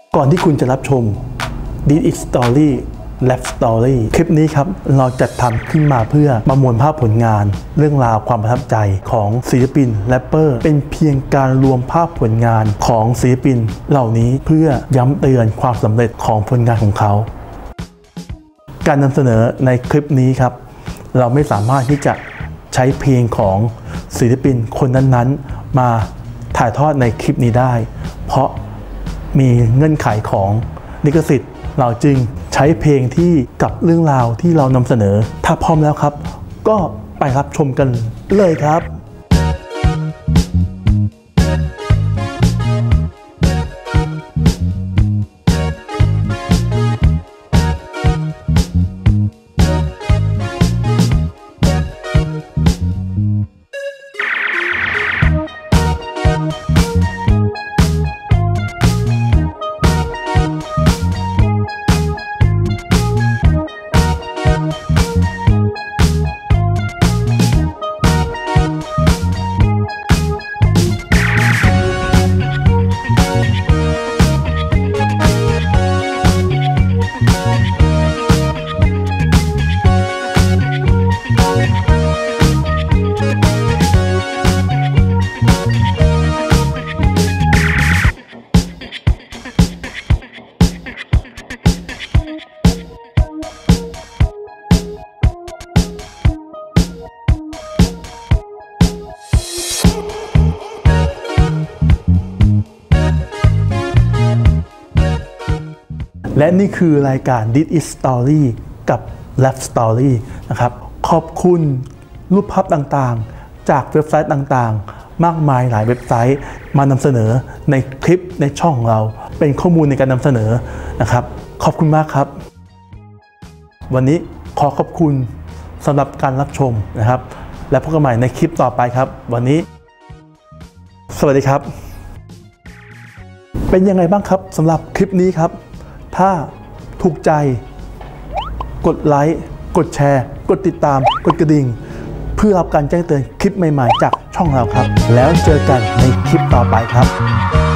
ก่อนที่คุณจะรับชม This is Story Rap Story คลิปนี้ครับเราจัดทำขึ้นมาเพื่อประมวลภาพผลงานเรื่องราวความประทับใจของศิลปินแรปเปอร์เป็นเพียงการรวมภาพผลงานของศิลปินเหล่านี้เพื่อย้ำเตือนความสำเร็จของผลงานของเขาการนำเสนอในคลิปนี้ครับเราไม่สามารถที่จะใช้เพลงของศิลปินคนนั้นๆมาถ่ายทอดในคลิปนี้ได้เพราะมีเงื่อนไขของลิขสิทธิ์เราจึงใช้เพลงที่กับเรื่องราวที่เรานำเสนอถ้าพร้อมแล้วครับก็ไปรับชมกันเลยครับและนี่คือรายการ This is Story กับ Rap Story นะครับขอบคุณรูปภาพต่างๆจากเว็บไซต์ต่างๆมากมายหลายเว็บไซต์มานำเสนอในคลิปในช่องของเราเป็นข้อมูลในการนำเสนอนะครับขอบคุณมากครับวันนี้ขอขอบคุณสำหรับการรับชมนะครับและพบกันใหม่ในคลิปต่อไปครับวันนี้สวัสดีครับเป็นยังไงบ้างครับสำหรับคลิปนี้ครับถ้าถูกใจกดไลค์กดแชร์กดติดตามกดกระดิ่งเพื่อรับการแจ้งเตือนคลิปใหม่ๆจากช่องเราครับแล้วเจอกันในคลิปต่อไปครับ